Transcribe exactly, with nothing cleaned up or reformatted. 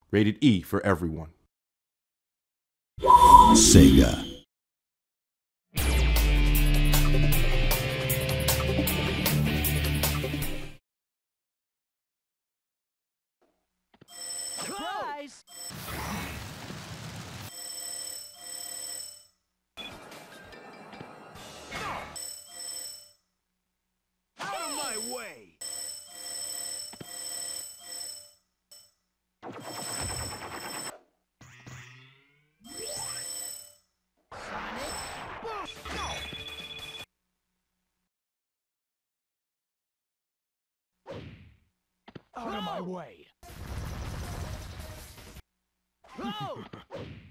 Rated E for everyone. Sega. Surprise! Out of my way! Sonic Boom! Out of my way! Go!